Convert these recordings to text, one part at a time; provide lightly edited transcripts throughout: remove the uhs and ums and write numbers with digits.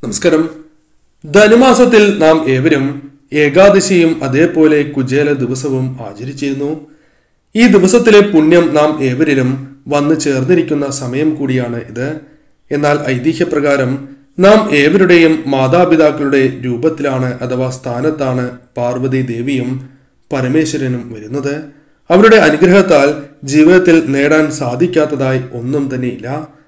നമസ്കാരം. ധനുമാസത്തിൽ നാം ഏവരും ഏകാദശിയും അതേപോലെ കുചേല ദിവസവും ആചരിച്ചിരുന്നു. ഈ ദിവസത്തിലെ പുണ്യം നാം ഏവരിലും വന്നു ചേർന്നിരിക്കുന്ന സമയം കൂടിയാണ് ഇത്. എന്നാൽ ഐതിഹ്യപ്രകാരം നാം ഏവരുടെയും മാതാപിതാക്കളുടെ രൂപത്തിലാണ് അഥവാ സ്ഥാനത്താണ് പാർവതി ദേവിയും പരമേശ്വരനും വരുന്നത്. അവരുടെ അനുഗ്രഹത്താൽ ജീവിതത്തിൽ നേടാൻ സാധിക്കാത്തതായി ഒന്നും തന്നെയില്ല.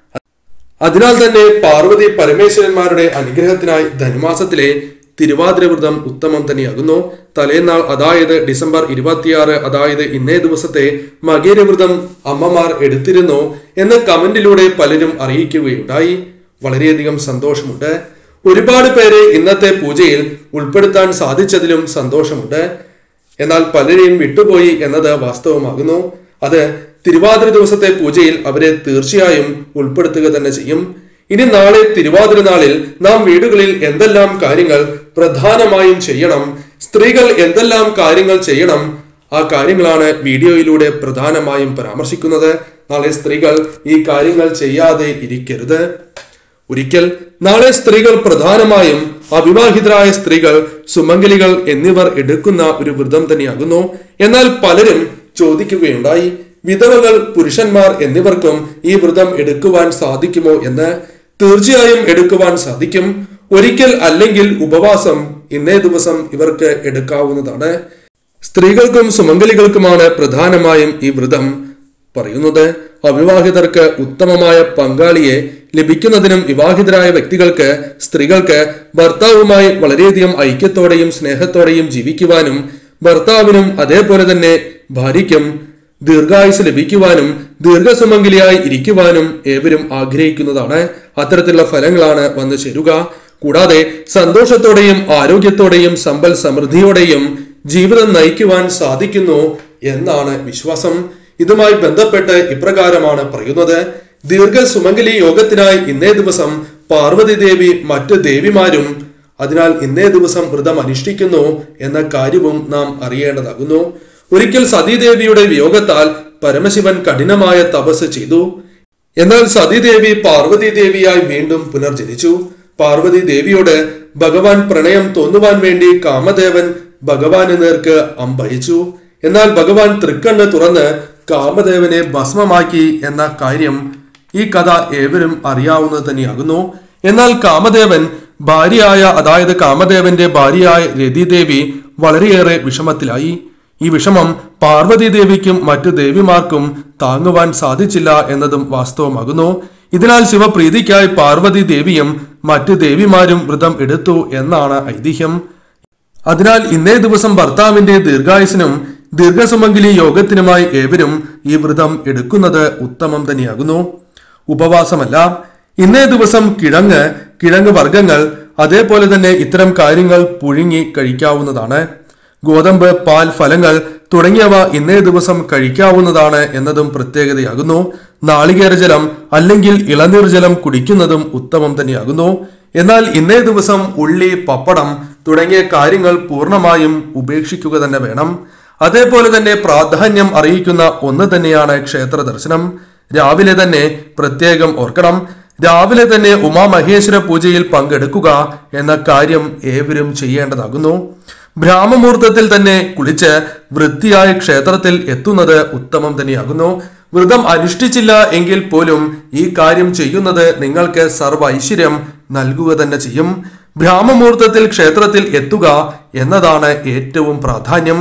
അതിനാൽ തന്നെ പാർവതി പരമേശ്വരന്മാരുടെ അനുഗ്രഹത്തിനായി ധനുമാസത്തിലെ തിരുവാതിര വ്രതം ഉത്തമം തന്നെയാകുന്നു. തലേന്നാൾ അതായത് ഡിസംബർ 26, അതായത് ഇന്നേ ദിവസത്തെ മകേരവ്രതം അമ്മമാർ എടുത്തിരുന്നു എന്ന് കമന്റിലൂടെ പലരും അറിയിക്കുകയുണ്ടായി. വളരെയധികം സന്തോഷമുണ്ട്. ഒരുപാട് പേരെ ഇന്നത്തെ പൂജയിൽ ഉൾപ്പെടുത്താൻ സാധിച്ചതിലും സന്തോഷമുണ്ട്. എന്നാൽ പലരെയും വിട്ടുപോയി എന്നത് വാസ്തവമാകുന്നു. അത് തിരുവാതിര ദിവസത്തെ പൂജയിൽ അവരെ തീർച്ചയായും ഉൾപ്പെടുത്തുക തന്നെ ചെയ്യും. ഇനി നാളെ തിരുവാതിര നാളിൽ നാം വീടുകളിൽ എന്തെല്ലാം കാര്യങ്ങൾ പ്രധാനമായും ചെയ്യണം, സ്ത്രീകൾ എന്തെല്ലാം കാര്യങ്ങൾ ചെയ്യണം, ആ കാര്യങ്ങളാണ് വീഡിയോയിലൂടെ പ്രധാനമായും പരാമർശിക്കുന്നത്. നാളെ സ്ത്രീകൾ ഈ കാര്യങ്ങൾ ചെയ്യാതെ ഇരിക്കരുത്. ഒരിക്കൽ നാളെ സ്ത്രീകൾ പ്രധാനമായും അവിവാഹിതരായ സ്ത്രീകൾ, സുമംഗലികൾ എന്നിവർ എടുക്കുന്ന ഒരു വ്രതം തന്നെയാകുന്നു. എന്നാൽ പലരും ചോദിക്കുകയുണ്ടായി, വിധവകൾ, പുരുഷന്മാർ എന്നിവർക്കും ഈ വ്രതം എടുക്കുവാൻ സാധിക്കുമോ എന്ന്. തീർച്ചയായും എടുക്കുവാൻ സാധിക്കും. ഒരിക്കൽ അല്ലെങ്കിൽ ഉപവാസം ഇന്നേ ദിവസം ഇവർക്ക് എടുക്കാവുന്നതാണ്. സ്ത്രീകൾക്കും സുമംഗലികൾക്കുമാണ് പ്രധാനമായും ഈ വ്രതം പറയുന്നത്. അവിവാഹിതർക്ക് ഉത്തമമായ പങ്കാളിയെ ലഭിക്കുന്നതിനും വിവാഹിതരായ വ്യക്തികൾക്ക്, സ്ത്രീകൾക്ക് ഭർത്താവുമായി വളരെയധികം ഐക്യത്തോടെയും സ്നേഹത്തോടെയും ജീവിക്കുവാനും ഭർത്താവിനും അതേപോലെ തന്നെ ഭാര്യയ്ക്കും ദീർഘായുസ് ലഭിക്കുവാനും ദീർഘസുമംഗലിയായി ഇരിക്കുവാനും ഏവരും ആഗ്രഹിക്കുന്നതാണ്. അത്തരത്തിലുള്ള ഫലങ്ങളാണ് വന്നു ചേരുക. കൂടാതെ സന്തോഷത്തോടെയും ആരോഗ്യത്തോടെയും സമ്പൽ സമൃദ്ധിയോടെയും ജീവിതം നയിക്കുവാൻ സാധിക്കുന്നു എന്നാണ് വിശ്വാസം. ഇതുമായി ബന്ധപ്പെട്ട് ഇപ്രകാരമാണ് പറയുന്നത്. ദീർഘസുമംഗലി യോഗത്തിനായി ഇന്നേ ദിവസം പാർവതി ദേവി മറ്റ് ദേവിമാരും അതിനാൽ ഇന്നേ ദിവസം വ്രതം അനുഷ്ഠിക്കുന്നു എന്ന കാര്യവും നാം അറിയേണ്ടതാകുന്നു. ഒരിക്കൽ സതീദേവിയുടെ വിയോഗത്താൽ പരമശിവൻ കഠിനമായ തപസ് ചെയ്തു. എന്നാൽ സതീദേവി പാർവതി ദേവിയായി വീണ്ടും പുനർജനിച്ചു. പാർവതി ദേവിയോട് ഭഗവാൻ പ്രണയം തോന്നുവാൻ വേണ്ടി കാമദേവൻ ഭഗവാന് നേർക്ക് അമ്പയച്ചു. എന്നാൽ ഭഗവാൻ തൃക്കണ്ണ് തുറന്ന് കാമദേവനെ ഭസ്മമാക്കി എന്ന കാര്യം ഈ കഥ ഏവരും അറിയാവുന്നത് തന്നെയാകുന്നു. എന്നാൽ കാമദേവൻ ഭാര്യയായ, അതായത് കാമദേവന്റെ ഭാര്യയായ രതിദേവി വളരെയേറെ വിഷമത്തിലായി. ഈ വിഷമം പാർവതി ദേവിക്കും മറ്റു ദേവിമാർക്കും താങ്ങുവാൻ സാധിച്ചില്ല എന്നതും വാസ്തവമാകുന്നു. ഇതിനാൽ ശിവപ്രീതിക്കായി പാർവതി ദേവിയും മറ്റു ദേവിമാരും വ്രതം എടുത്തു എന്നാണ് ഐതിഹ്യം. അതിനാൽ ഇന്നേ ദിവസം ഭർത്താവിന്റെ ദീർഘായുസിനും ദീർഘസുമംഗലി യോഗത്തിനുമായി ഏവരും ഈ വ്രതം എടുക്കുന്നത് ഉത്തമം തന്നെയാകുന്നു. ഉപവാസമല്ല. ഇന്നേ ദിവസം കിഴങ്ങ് വർഗ്ഗങ്ങൾ അതേപോലെ തന്നെ ഇത്തരം കാര്യങ്ങൾ പുഴുങ്ങി കഴിക്കാവുന്നതാണ്. ഗോതമ്പ്, പാൽ, ഫലങ്ങൾ തുടങ്ങിയവ ഇന്നേ ദിവസം കഴിക്കാവുന്നതാണ് എന്നതും പ്രത്യേകതയാകുന്നു. നാളികേര ജലം അല്ലെങ്കിൽ ഇളനീർ ജലം കുടിക്കുന്നതും ഉത്തമം തന്നെയാകുന്നു. എന്നാൽ ഇന്നേ ദിവസം ഉള്ളി, പപ്പടം തുടങ്ങിയ കാര്യങ്ങൾ പൂർണ്ണമായും ഉപേക്ഷിക്കുക തന്നെ വേണം. അതേപോലെ തന്നെ പ്രാധാന്യം അറിയിക്കുന്ന ഒന്ന് തന്നെയാണ് ക്ഷേത്ര ദർശനം. രാവിലെ തന്നെ പ്രത്യേകം ഓർക്കണം. രാവിലെ തന്നെ ഉമാമഹേശ്വര പൂജയിൽ പങ്കെടുക്കുക എന്ന കാര്യം ഏവരും ചെയ്യേണ്ടതാകുന്നു. ബ്രാഹ്മമുഹൂർത്തത്തിൽ തന്നെ കുളിച്ച് വൃത്തിയായ ക്ഷേത്രത്തിൽ എത്തുന്നത് ഉത്തമം തന്നെയാകുന്നു. വ്രതം അനുഷ്ഠിച്ചില്ല എങ്കിൽ പോലും ഈ കാര്യം ചെയ്യുന്നത് നിങ്ങൾക്ക് സർവ്വ ഐശ്വര്യം നൽകുക തന്നെ ചെയ്യും. ബ്രാഹ്മമുഹൂർത്തത്തിൽ ക്ഷേത്രത്തിൽ എത്തുക എന്നതാണ് ഏറ്റവും പ്രാധാന്യം.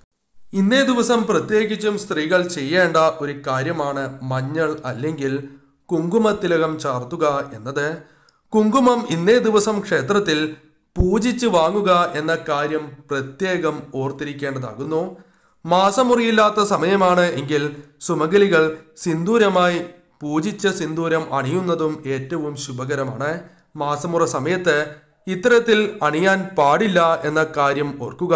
ഇന്നേ ദിവസം പ്രത്യേകിച്ചും സ്ത്രീകൾ ചെയ്യേണ്ട ഒരു കാര്യമാണ് മഞ്ഞൾ അല്ലെങ്കിൽ കുങ്കുമത്തിലകം ചാർത്തുക എന്നത്. കുങ്കുമം ഇന്നേ ദിവസം ക്ഷേത്രത്തിൽ പൂജിച്ച് വാങ്ങുക എന്ന കാര്യം പ്രത്യേകം ഓർത്തിരിക്കേണ്ടതാകുന്നു. മാസമുറിയില്ലാത്ത സമയമാണ് എങ്കിൽ സുമംഗലികൾ സിന്ദൂരമായി പൂജിച്ച സിന്ദൂരം അണിയുന്നതും ഏറ്റവും ശുഭകരമാണ്. മാസമുറ സമയത്ത് ഇത്തരത്തിൽ അണിയാൻ പാടില്ല എന്ന കാര്യം ഓർക്കുക.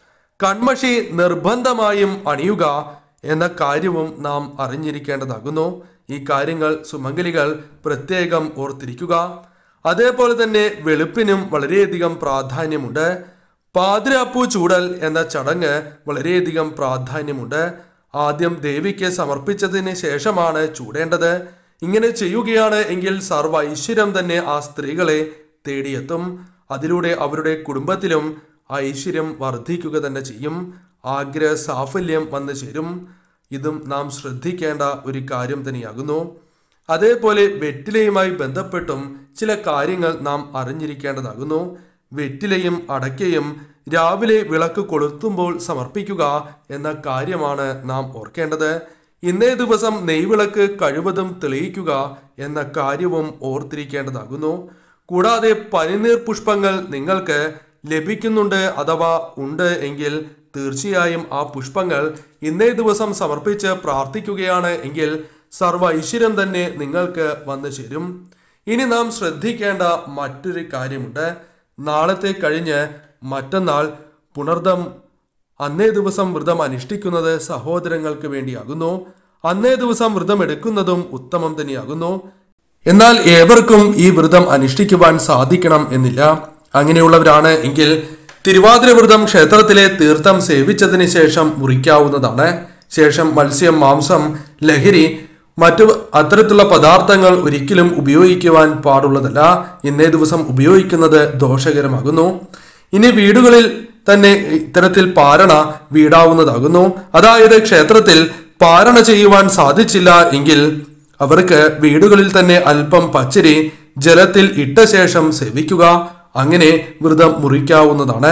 കൺമഷി നിർബന്ധമായും അണിയുക എന്ന കാര്യവും നാം അറിഞ്ഞിരിക്കേണ്ടതാകുന്നു. ഈ കാര്യങ്ങൾ സുമംഗലികൾ പ്രത്യേകം ഓർത്തിരിക്കുക. അതേപോലെ തന്നെ വെളുപ്പിനും വളരെയധികം പ്രാധാന്യമുണ്ട്. പാതിരാപ്പൂ ചൂടൽ എന്ന ചടങ്ങ് വളരെയധികം പ്രാധാന്യമുണ്ട്. ആദ്യം ദേവിക്ക് സമർപ്പിച്ചതിന് ശേഷമാണ് ചൂടേണ്ടത്. ഇങ്ങനെ ചെയ്യുകയാണ് എങ്കിൽ സർവ്വ ഐശ്വര്യം തന്നെ ആ സ്ത്രീകളെ തേടിയെത്തും. അതിലൂടെ അവരുടെ കുടുംബത്തിലും ഐശ്വര്യം വർദ്ധിക്കുക തന്നെ ചെയ്യും. ആഗ്രഹ സാഫല്യം വന്നു ചേരും. ഇതും നാം ശ്രദ്ധിക്കേണ്ട ഒരു കാര്യം തന്നെയാകുന്നു. അതേപോലെ വെറ്റിലയുമായി ബന്ധപ്പെട്ടും ചില കാര്യങ്ങൾ നാം അറിഞ്ഞിരിക്കേണ്ടതാകുന്നു. വെറ്റിലയും അടയ്ക്കയും രാവിലെ വിളക്ക് കൊളുത്തുമ്പോൾ സമർപ്പിക്കുക എന്ന കാര്യമാണ് നാം ഓർക്കേണ്ടത്. ഇന്നേ ദിവസം നെയ്വിളക്ക് കഴിവതും തെളിയിക്കുക എന്ന കാര്യവും ഓർത്തിരിക്കേണ്ടതാകുന്നു. കൂടാതെ പനിനീർ പുഷ്പങ്ങൾ നിങ്ങൾക്ക് ലഭിക്കുന്നുണ്ട് അഥവാ ഉണ്ട് എങ്കിൽ തീർച്ചയായും ആ പുഷ്പങ്ങൾ ഇന്നേ ദിവസം സമർപ്പിച്ച് പ്രാർത്ഥിക്കുകയാണ് എങ്കിൽ സർവ്വ ഐശ്വര്യം തന്നെ നിങ്ങൾക്ക് വന്നു ചേരും. ഇനി നാം ശ്രദ്ധിക്കേണ്ട മറ്റൊരു കാര്യമുണ്ട്. നാളത്തെ കഴിഞ്ഞ് മറ്റന്നാൾ പുണർദം. അന്നേ ദിവസം വ്രതം അനുഷ്ഠിക്കുന്നത് സഹോദരങ്ങൾക്ക് വേണ്ടിയാകുന്നു. അന്നേ ദിവസം വ്രതം എടുക്കുന്നതും ഉത്തമം തന്നെയാകുന്നു. എന്നാൽ ഏവർക്കും ഈ വ്രതം അനുഷ്ഠിക്കുവാൻ സാധിക്കണം എന്നില്ല. അങ്ങനെയുള്ളവരാണ് എങ്കിൽ തിരുവാതിര വ്രതം ക്ഷേത്രത്തിലെ തീർത്ഥം സേവിച്ചതിന് ശേഷം മുറിക്കാവുന്നതാണ്. ശേഷം മത്സ്യം, മാംസം, ലഹരി, മറ്റു അത്തരത്തിലുള്ള പദാർത്ഥങ്ങൾ ഒരിക്കലും ഉപയോഗിക്കുവാൻ പാടുള്ളതല്ല. ഇന്നേ ദിവസം ഉപയോഗിക്കുന്നത് ദോഷകരമാകുന്നു. ഇനി വീടുകളിൽ തന്നെ ഇത്തരത്തിൽ പാരണ വീടാവുന്നതാകുന്നു. അതായത് ക്ഷേത്രത്തിൽ പാരണ ചെയ്യുവാൻ സാധിച്ചില്ല എങ്കിൽ അവർക്ക് വീടുകളിൽ തന്നെ അല്പം പച്ചരി ജലത്തിൽ ഇട്ട ശേഷം സേവിക്കുക. അങ്ങനെ വ്രതം മുറിക്കാവുന്നതാണ്.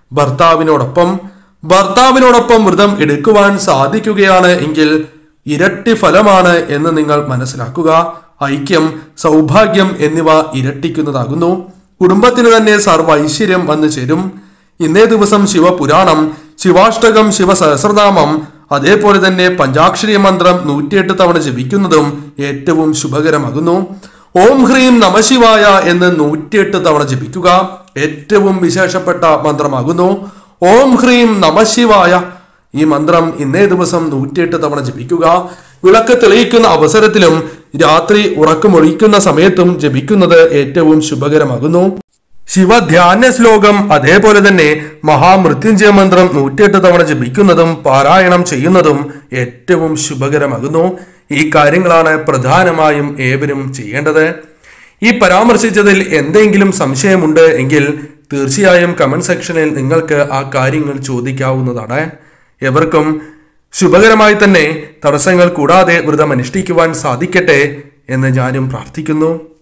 ഭർത്താവിനോടൊപ്പം വ്രതം എടുക്കുവാൻ സാധിക്കുകയാണ് എങ്കിൽ ഇരട്ടി ഫലമാണ് എന്ന് നിങ്ങൾ മനസ്സിലാക്കുക. ഐക്യം, സൗഭാഗ്യം എന്നിവ ഇരട്ടിക്കുന്നതാകുന്നു. കുടുംബത്തിന് തന്നെ സർവ്വ ഐശ്വര്യം വന്നു ചേരും. ഇന്നേ ദിവസം ശിവപുരാണം, ശിവാഷ്ടകം, ശിവസഹസ്രനാമം, അതേപോലെ തന്നെ പഞ്ചാക്ഷരി മന്ത്രം 108 തവണ ജപിക്കുന്നതും ഏറ്റവും ശുഭകരമാകുന്നു. ഓം ഹ്രീം നമശിവായ എന്ന് 108 തവണ ജപിക്കുക. ഏറ്റവും വിശേഷപ്പെട്ട മന്ത്രമാകുന്നു. ഓം ഹ്രീം നമശിവായ ഈ മന്ത്രം ഇന്നേ ദിവസം 108 തവണ ജപിക്കുക. വിളക്ക് തെളിയിക്കുന്ന അവസരത്തിലും രാത്രി ഉറക്കമൊഴിക്കുന്ന സമയത്തും ജപിക്കുന്നത് ഏറ്റവും ശുഭകരമാകുന്നു. ശിവധ്യാന ശ്ലോകം അതേപോലെ തന്നെ മഹാമൃത്യുഞ്ജയ മന്ത്രം 108 തവണ ജപിക്കുന്നതും പാരായണം ചെയ്യുന്നതും ഏറ്റവും ശുഭകരമാകുന്നു. ഈ കാര്യങ്ങളാണ് പ്രധാനമായും ഏവരും ചെയ്യേണ്ടത്. ഈ പരാമർശിച്ചതിൽ എന്തെങ്കിലും സംശയമുണ്ട് എങ്കിൽ തീർച്ചയായും കമന്റ് സെക്ഷനിൽ നിങ്ങൾക്ക് ആ കാര്യങ്ങൾ ചോദിക്കാവുന്നതാണ്. എവർക്കും ശുഭകരമായി തന്നെ തടസ്സങ്ങൾ കൂടാതെ വ്രതം അനുഷ്ഠിക്കുവാൻ സാധിക്കട്ടെ എന്ന് ഞാനും പ്രാർത്ഥിക്കുന്നു.